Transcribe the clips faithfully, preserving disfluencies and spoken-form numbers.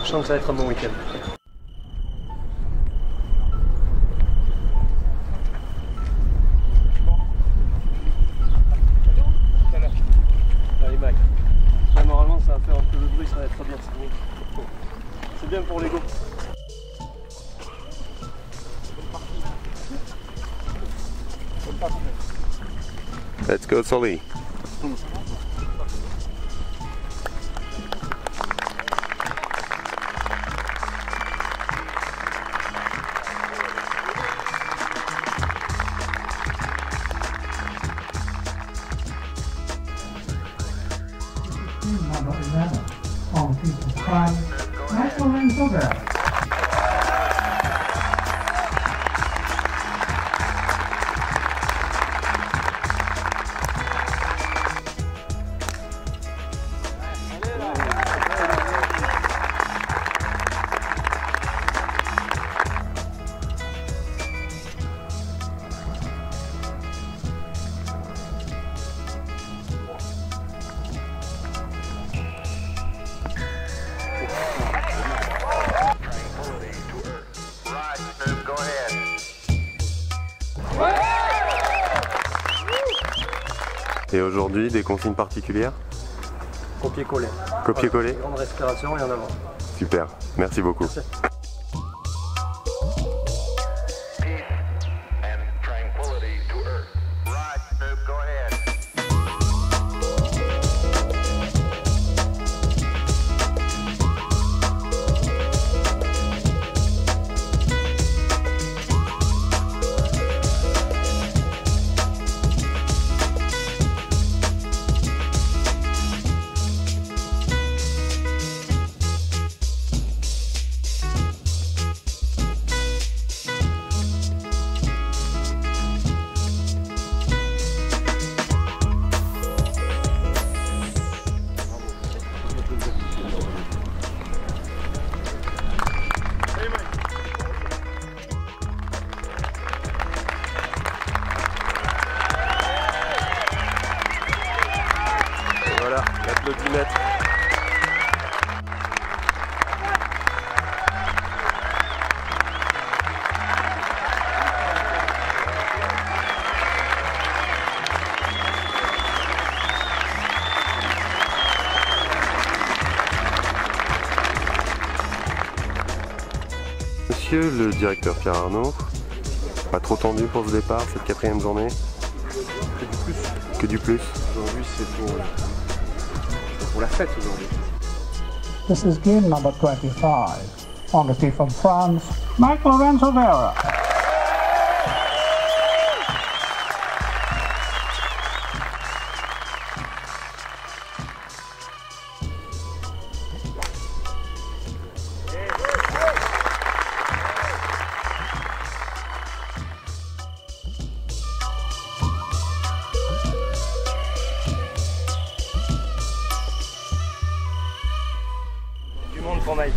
Je sens que ça va être un bon week-end. Allez Mike. Là, normalement ça va faire un peu de bruit, ça va être bien. C'est bien pour l'ego. Let's go Sully. Number eleven on people five, Michael Renzover. Et aujourd'hui, des consignes particulières? Copier-coller. Copier-coller. Voilà, grande respiration et en avant. Super, merci beaucoup. Merci. Voilà, l'applaudimètre. Monsieur le directeur Pierre Arnaud, pas trop tendu pour ce départ, cette quatrième journée? Que du plus. Que du plus. Aujourd'hui c'est pour, pour la fête aujourd'hui. This is game number twenty-five. On the team from France, Michael Renzover. Du monde pour Mike.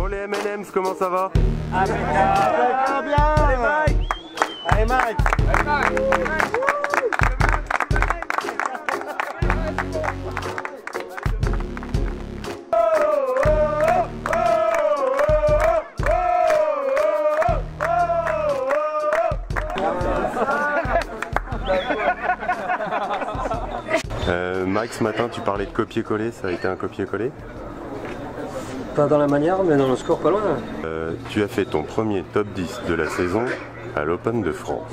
Bon les M and M's, comment ça va? Ah, bien, bien. Allez Mike. Allez Mike. Allez Mike. Euh, Mike, ce matin tu parlais de copier-coller, ça a été un copier-coller? Pas dans la manière, mais dans le score pas loin. Euh, tu as fait ton premier top dix de la saison à l'Open de France.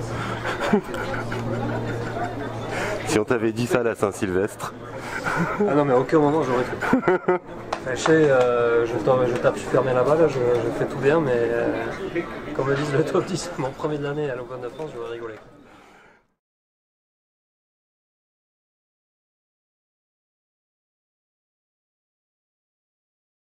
Si on t'avait dit ça à la Saint-Sylvestre. Ah non mais à aucun moment j'aurais fait. Enfin, je sais, euh, je, je tape super bien là-bas, là, je, je fais tout bien, mais euh, comme le disent le top dix, mon premier de l'année à l'Open de France, j'aurais rigolé.